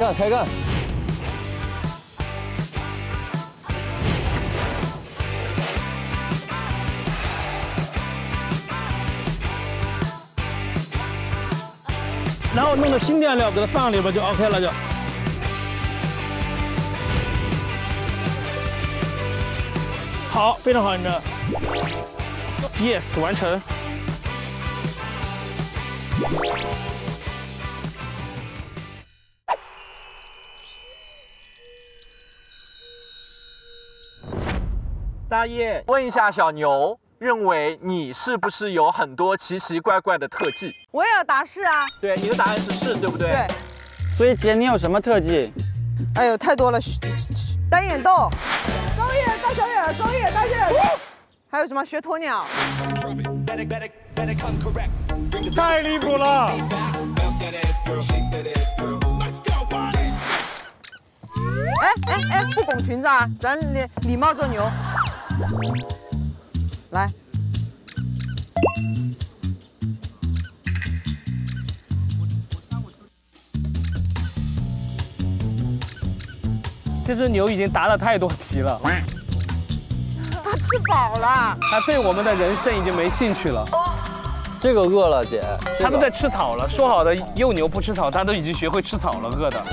干，开干！ 然后弄点新垫料，给它放里边就 OK 了就。好，非常好，你这。Yes， 完成。 大爷，问一下小牛，认为你是不是有很多奇奇怪怪的特技？ 我也要答是啊。 对，你的答案是是，对不对？ 对。 所以姐，你有什么特技？ 哎呦，太多了，单眼豆，高眼大小眼，高眼大小眼，还有什么学鸵鸟？ 太离谱了！ 哎，不拱裙子啊，咱礼貌做牛。来， 这只牛已经答了太多题了， 它吃饱了， 它对我们的人生已经没兴趣了。 这个饿了，姐。 它都在吃草了。说好的幼牛不吃草，它都已经学会吃草了，饿的。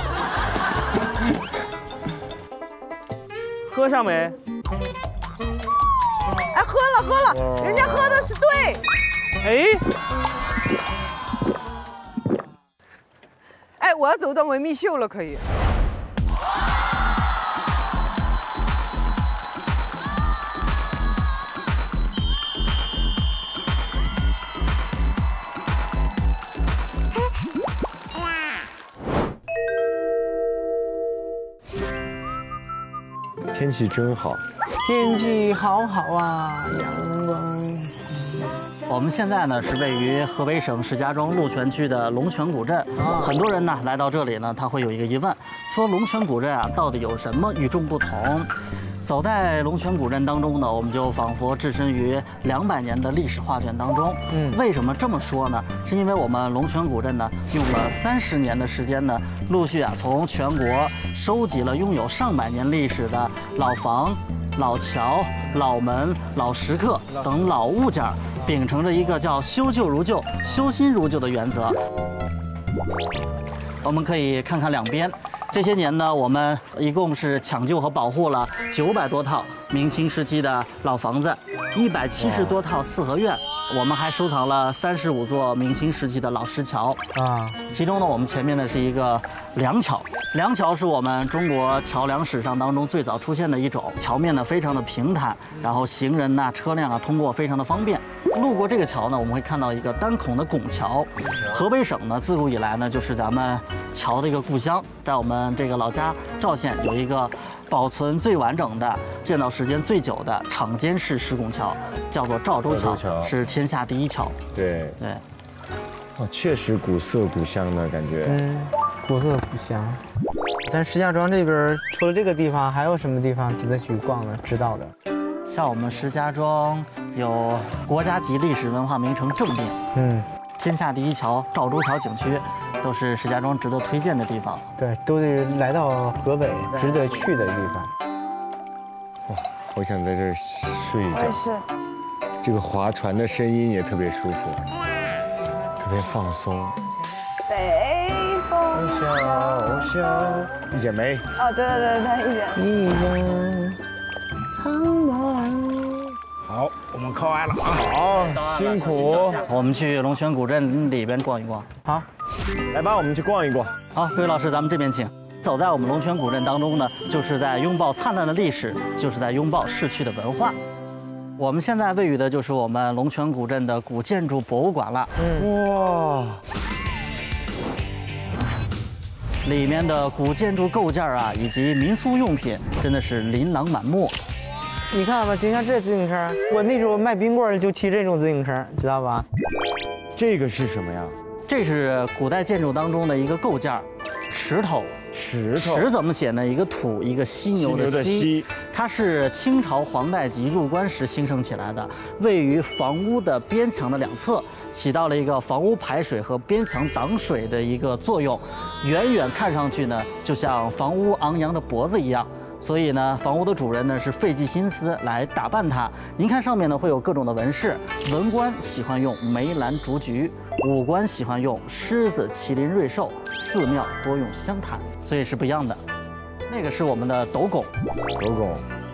喝上没？ 哎，喝了，人家喝的是对。哎，我要走段维密秀了，可以。 天气真好， 天气好好啊，阳光。我们现在呢是位于河北省石家庄鹿泉区的龙泉古镇。很多人呢来到这里呢，他会有一个疑问，说龙泉古镇啊到底有什么与众不同？走在龙泉古镇当中呢，我们就仿佛置身于200年的历史画卷当中。为什么这么说呢？是因为我们龙泉古镇呢，用了30年的时间呢，陆续啊从全国收集了拥有上百年历史的老房、老桥、老门、老石刻等老物件，秉承着一个叫修旧如旧、修新如旧的原则。我们可以看看两边。这些年呢，我们一共是抢救和保护了900多套明清时期的老房子，170多套四合院，我们还收藏了35座明清时期的老石桥啊。其中呢，我们前面呢是一个梁桥，梁桥是我们中国桥梁史上当中最早出现的一种，桥面呢非常的平坦，然后行人呐、车辆啊通过非常的方便。路过这个桥呢，我们会看到一个单孔的拱桥。河北省呢，自古以来呢就是咱们桥的一个故乡，在我们这个老家赵县有一个保存最完整的、建造时间最久的厂间式石拱桥，叫做赵州桥，是天下第一桥。 对，哦，确实古色古香的感觉。 古色古香。咱石家庄这边除了这个地方，还有什么地方值得去逛的、知道的？ 像我们石家庄有国家级历史文化名城正定，天下第一桥赵州桥景区，都是石家庄值得推荐的地方。 对，都得来到河北值得去的地方。 哇，好想在这儿睡一觉。 是。 这个划船的声音也特别舒服，特别放松。 北风小小，一剪梅。 哦，对，一剪。 一人苍茫。 好，我们靠岸了啊！好，辛苦。 我们去龙泉古镇里边逛一逛。 好， 来吧，我们去逛一逛。 好，各位老师，咱们这边请。走在我们龙泉古镇当中呢，就是在拥抱灿烂的历史，就是在拥抱逝去的文化。我们现在位于的就是我们龙泉古镇的古建筑博物馆了。 哇， 里面的古建筑构件啊，以及民俗用品，真的是琳琅满目。 你看吧，就像这自行车，我那时候卖冰棍就骑这种自行车，知道吧？ 这个是什么呀？ 这是古代建筑当中的一个构件， 石头。 石头。 石怎么写呢？一个土，一个犀牛的犀。它是清朝皇太极入关时兴盛起来的，位于房屋的边墙的两侧，起到了一个房屋排水和边墙挡水的一个作用。远远看上去呢，就像房屋昂扬的脖子一样。所以呢，房屋的主人呢是费尽心思来打扮它。您看上面呢会有各种的纹饰，文官喜欢用梅兰竹菊，武官喜欢用狮子、麒麟、瑞兽，寺庙多用香檀，所以是不一样的。那个是我们的斗拱， 斗拱。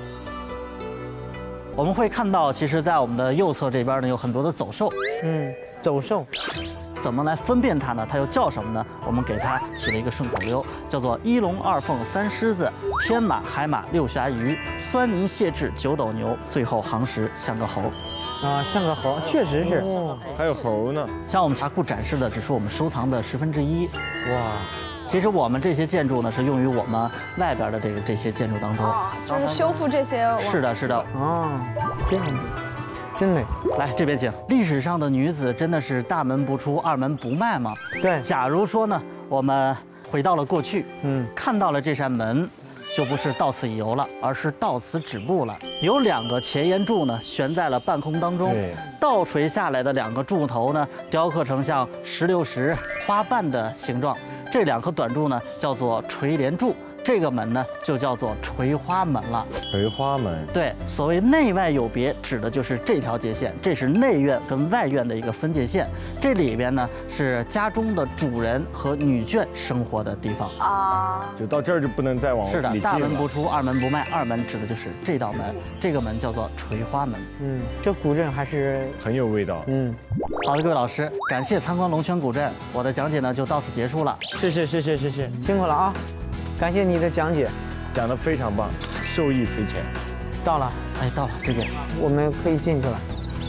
我们会看到，其实，在我们的右侧这边呢有很多的走兽， 走兽。 怎么来分辨它呢？它又叫什么呢？我们给它起了一个顺口溜，叫做一龙二凤三狮子，天马海马六侠鱼，酸泥蟹翅九斗牛，最后行时像个猴。 啊，像个猴，确实是。 还有猴呢。 像我们茶库展示的只是我们收藏的1/10。哇，其实我们这些建筑呢是用于我们外边的这些建筑当中， 就是修复这些。 是的，是的。 哦，这样。真美， 来这边请。历史上的女子真的是大门不出二门不迈吗？ 对。 假如说呢，我们回到了过去，看到了这扇门，就不是到此一游了，而是到此止步了。有2个前檐柱呢悬在了半空当中，倒垂下来的2个柱头呢雕刻成像石榴石花瓣的形状，这2颗短柱呢叫做垂帘柱。这个门呢，就叫做垂花门了。 垂花门， 对，所谓内外有别，指的就是这条界限，这是内院跟外院的一个分界线。这里边呢是家中的主人和女眷生活的地方啊， 就到这儿就不能再往里进了。 是的，大门不出二门不迈，二门指的就是这道门，这个门叫做垂花门。 这古镇还是很有味道。 好的，各位老师，感谢参观龙泉古镇，我的讲解呢就到此结束了。 是，辛苦了啊！感谢你的讲解， 讲得非常棒，受益匪浅。 到了， 哎，到了这边， 我们可以进去了。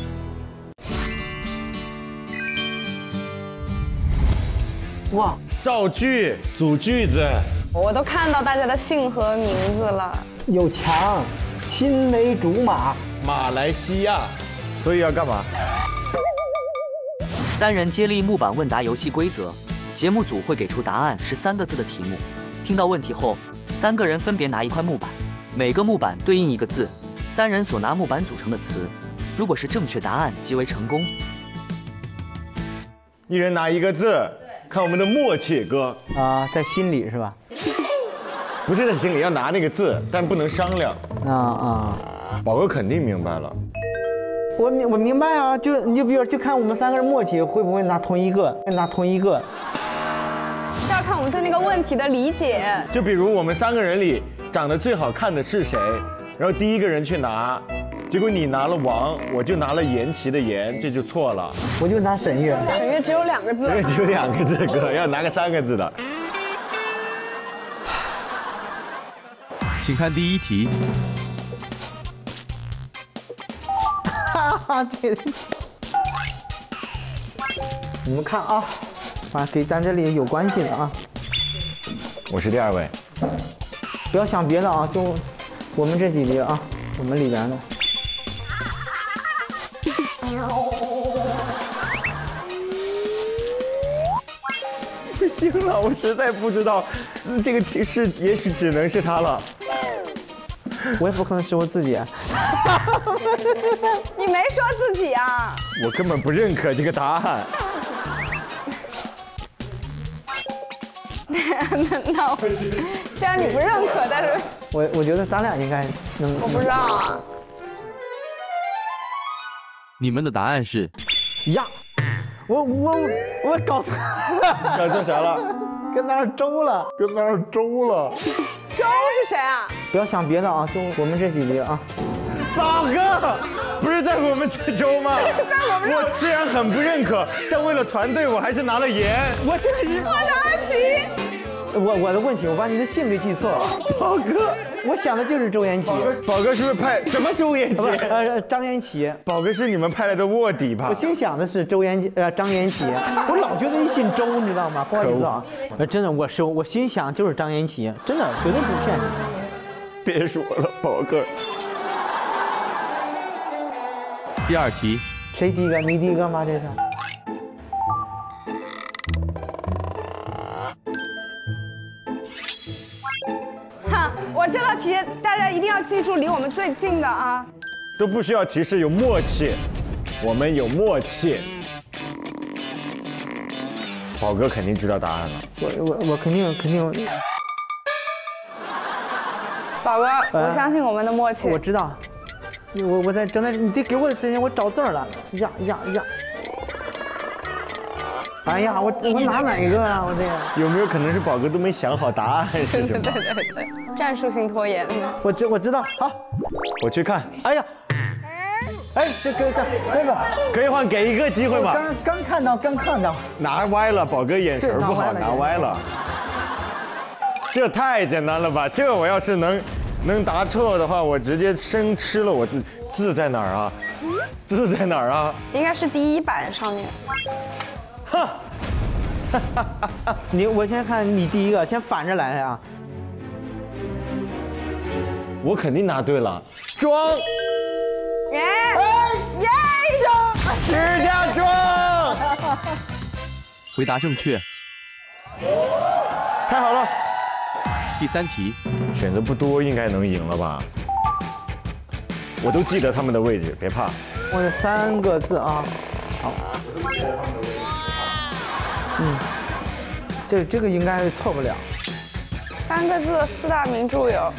哇， 造句、组句子， 我都看到大家的姓和名字了。 有墙，青梅竹马， 马来西亚，所以要干嘛 ？3人接力木板问答游戏规则，节目组会给出答案是3个字的题目。听到问题后，3个人分别拿一块木板，每个木板对应一个字，3人所拿木板组成的词，如果是正确答案即为成功。 一人拿一个字，看我们的默契，哥啊，在心里是吧？ 不是在心里，要拿那个字，但不能商量。宝哥肯定明白了。 我明白啊，你就比如就看我们3个人默契会不会拿同一个， 是要看我们对那个问题的理解。 就比如我们3个人里长得最好看的是谁，然后第一个人去拿，结果你拿了王，我就拿了延期的延，这就错了。 我就拿沈月， 沈月只有2个字， 沈月只有2个字，哥要拿个3个字的。 请看第1题。 对，你们看啊，给咱这里有关系的啊。 我是第2位。 不要想别的啊，就我们这几题啊，我们里边的。 不行了，我实在不知道，这个提示也许只能是他了。 我也不可能是我自己。 你没说自己啊？ 我根本不认可这个答案。 那虽然你不认可，但是我觉得咱俩应该能。 我不知道啊。 你们的答案是呀，我搞错啥了？ 跟那儿周了。 周是谁啊？ 不要想别的啊，就我们这几题啊。 宝哥，不是在我们这周吗？我虽然很不认可，但为了团队，我还是拿了盐。 我这个是我的阿奇。 我的问题，我把你的性别记错了。 宝哥， 我想的就是周延琪。 宝哥是不是派什么周延琪？ 张延琪。 宝哥是你们派来的卧底吧？ 我心想的是张延琪，我老觉得你姓周，你知道吗？不好意思啊，真的我心想就是张延琪，真的绝对不骗你。 别说了，宝哥。 第2题。 谁第一个？你第一个吗？这是。 想我这道题大家一定要记住离我们最近的啊。 都不需要提示，有默契，我们有默契。宝哥肯定知道答案了。 我肯定。 宝哥，我相信我们的默契。 我知道，我在正在，你得给我的时间，我找字儿了。呀！哎呀，我拿哪一个啊？我这个有没有可能是宝哥都没想好答案是什么？ 对，战术性拖延。 我知道，好， 我去看。 哎呀，哎，这哥， 可以换给一个机会吗？ 刚看到， 拿歪了，宝哥眼神不好，拿歪了。这太简单了吧？这我要是能答错的话，我直接生吃了。我字在哪儿啊？字在哪儿啊？ 应该是第1版上面。 哼！ 我先看你第一个，先反着来啊。 我肯定答对了，装。石家庄。 回答正确。 太好了。 第3题， 选择不多，应该能赢了吧？我都记得他们的位置，别怕。 我有3个字啊，好。这个应该是错不了。 3个字4大名著有。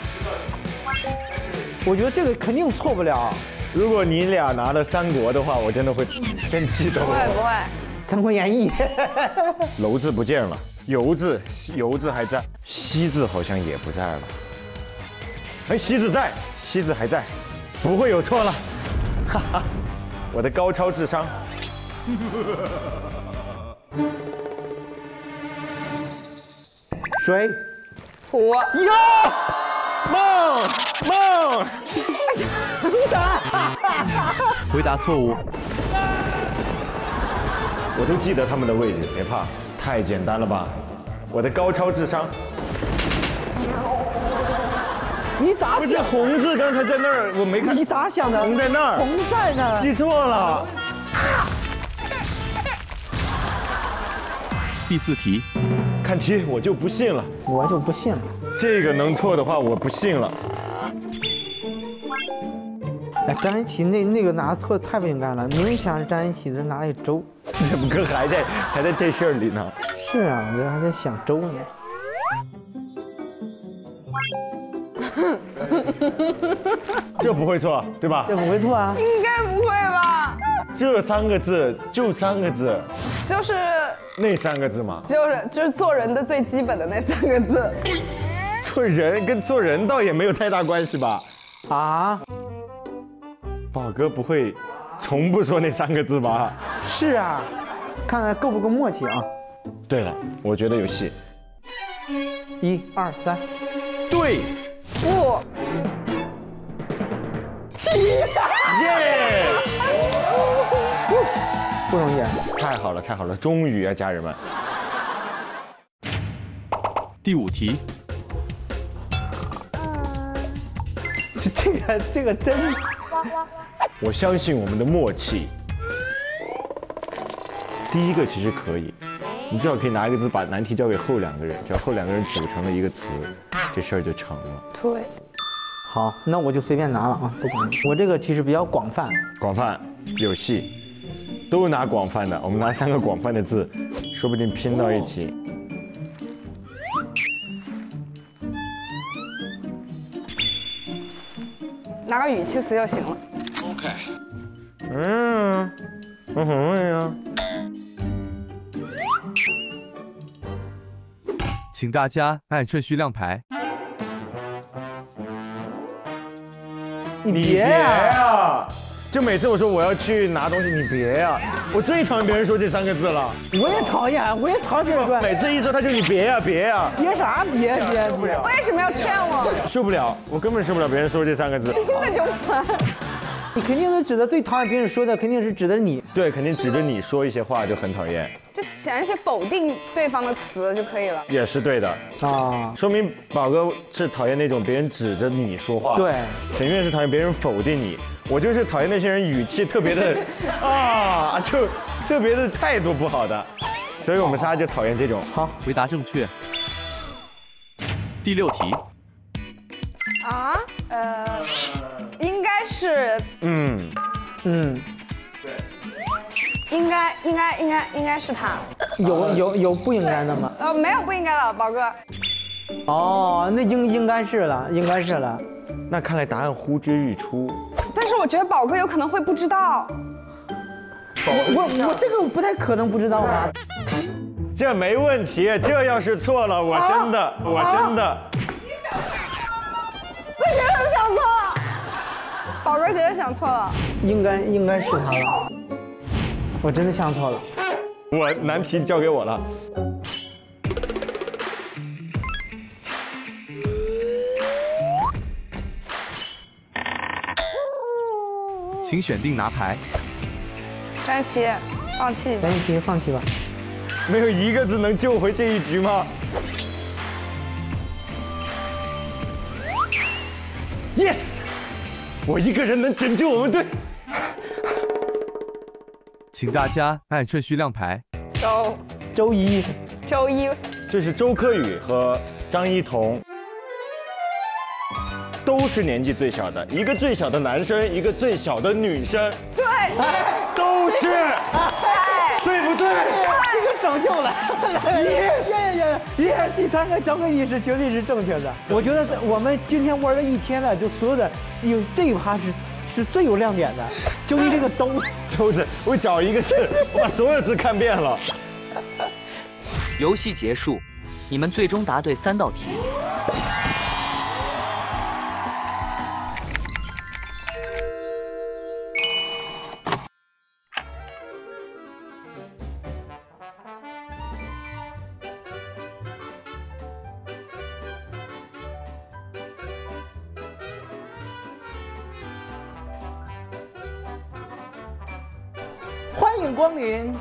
我觉得这个肯定错不了。 如果你俩拿了三国的话，我真的会生气的。 不会，《 三国演义》。 楼字不见了。油字还在，西字好像也不在了。哎，西字在，西字还在，不会有错了。哈哈，我的高超智商。 水， 土。 哟，梦。 回答错误。 我都记得他们的位置，别怕。太简单了吧！我的高超智商。 你咋想？ 不是红字刚才在那儿，我没看。 你咋想的？ 红在那儿。 红在那儿。 记错了。 第4题， 看题我就不信了。 我就不信了。 这个能错的话，我不信了。 哎，张雨绮那个拿错太不应该了，明显是张雨绮这拿了一周。 怎么哥还在这事儿里呢？ 是啊，我还在想周呢。 这不会错，对吧？ 这不会错啊。 应该不会吧？ 这3个字就3个字， 就是那3个字吗？ 就是做人的最基本的那3个字。 做人跟做人倒也没有太大关系吧？ 啊？ 宝哥不会从不说那3个字吧？ 是啊，看看够不够默契啊？ 对了，我觉得有戏。 1、2、3， 对。 不。 7。耶！ 不容易啊！ 太好了，太好了，终于啊，家人们。 第5题。 这个真。 我相信我们的默契。第一个其实可以，你至少可以拿一个字把难题交给后2个人，只要后2个人组成了一个词，这事儿就成了。 对。 好，那我就随便拿了啊，不管你。我这个其实比较广泛。 广泛，有戏，都拿广泛的，我们拿3个广泛的字，说不定拼到一起。 拿个语气词就行了。 OK。 呀。 请大家按顺序亮牌。 你别呀！ 就每次我说我要去拿东西，你别呀！我最讨厌别人说这3个字了。 我也讨厌别人说。 每次一说他就你别呀别呀。 别啥别？ 为什么要劝我？ 受不了，我根本受不了别人说这3个字。 那就烦。 你肯定是指的最讨厌别人说的，肯定是指的你。 对，肯定指着你说一些话就很讨厌。 就选一些否定对方的词就可以了。 也是对的啊， 说明宝哥是讨厌那种别人指着你说话。 对， 沈月是讨厌别人否定你，我就是讨厌那些人语气特别的啊，就特别的态度不好的，所以我们仨就讨厌这种。 好， 回答正确。第6题， 啊，应该是，应该是他。 有不应该的吗？ 没有不应该的，宝哥。 哦，那应该是了，应该是了。 那看来答案呼之欲出。 但是我觉得宝哥有可能会不知道。 我这个不太可能不知道吧？ 这没问题，这要是错了，我真的。 我觉得想错了，宝哥觉得想错了。 应该是他了，我真的想错了。 我难题交给我了。 请选定拿牌。 张雨绮，放弃。 张雨绮，放弃吧。 没有一个字能救回这一局吗 ？Yes， 我一个人能拯救我们队。 请大家按顺序亮牌。 周一。 这是周柯宇和张一彤，都是年纪最小的，一个最小的男生，一个最小的女生。 对， 都是，对不对？ 这个拯救了，耶！第3个交给你是绝对是正确的。我觉得我们今天玩了一天了，就所有的有这一趴是最有亮点的，就你这个兜子，我找一个字，我把所有字看遍了。 游戏结束，你们最终答对3道题。 欢迎光临。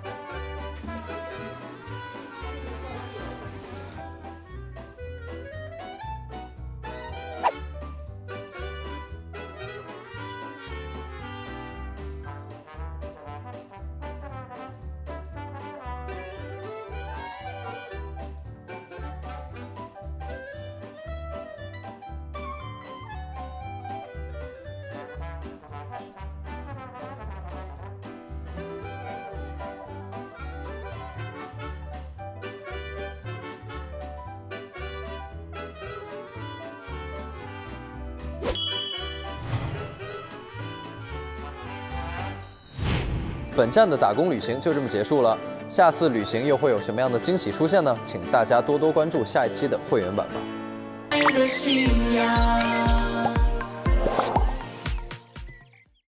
本站的打工旅行就这么结束了，下次旅行又会有什么样的惊喜出现呢？请大家多多关注下一期的会员版吧。